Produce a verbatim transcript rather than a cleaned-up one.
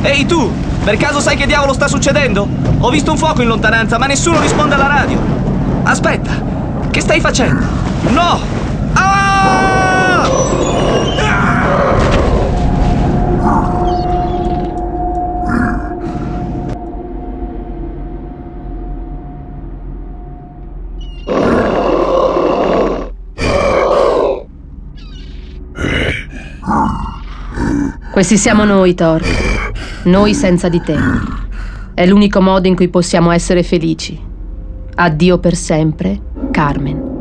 Ehi tu, per caso sai che diavolo sta succedendo? Ho visto un fuoco in lontananza, ma nessuno risponde alla radio. Aspetta, che stai facendo? No! Ah! Questi siamo noi, Thor. Noi senza di te. È l'unico modo in cui possiamo essere felici. Addio per sempre, Carmen.